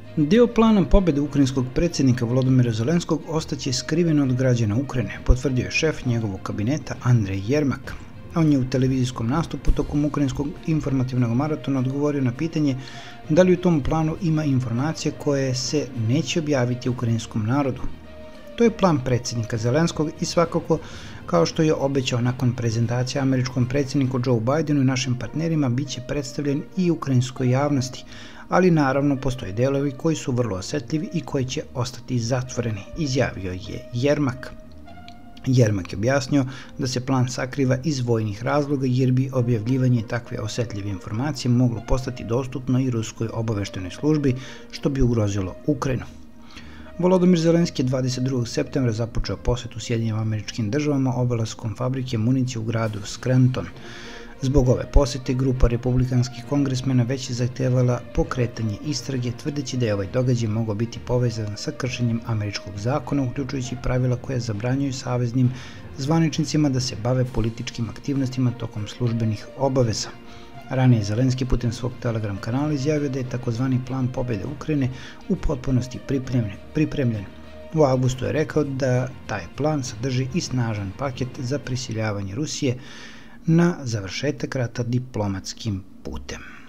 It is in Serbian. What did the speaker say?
Dio plana pobjede ukrajinskog predsjednika Volodymyra Zelenskog ostaće skriven od građana Ukrajine, potvrdio je šef njegovog kabineta Andrej Jermak. On je u televizijskom nastupu tokom ukrajinskog informativnog maratona odgovorio na pitanje da li u tom planu ima informacije koje se neće objaviti ukrajinskom narodu. To je plan predsjednika Zelenskog i svakako, kao što je obećao nakon prezentacije američkom predsjedniku Joe Bidenu i našim partnerima, bit će predstavljen i ukrajinskoj javnosti, ali naravno postoje delovi koji su vrlo osjetljivi i koji će ostati zatvoreni, izjavio je Jermak. Jermak je objasnio da se plan sakriva iz vojnih razloga jer bi objavljivanje takve osjetljive informacije moglo postati dostupno i ruskoj obavještajnoj službi, što bi ugrozilo Ukrajinu. Volodymyr Zelenski je 22. septembra započeo posjetu Sjedinjenim Američkim Državama obilaskom fabrike municije u gradu Scranton. Zbog ove posjete grupa republikanskih kongresmena već je zahtevala pokretanje istrage, tvrdeći da je ovaj događaj mogao biti povezan sa kršenjem američkog zakona, uključujući pravila koje zabranjuju saveznim zvaničnicima da se bave političkim aktivnostima tokom službenih obaveza. Ranije je Zelenski putem svog Telegram kanala izjavio da je takozvani plan pobjede Ukrajine u potpunosti pripremljen. U avgustu je rekao da taj plan sadrži i snažan paket za prisiljavanje Rusije na završetak rata diplomatskim putem.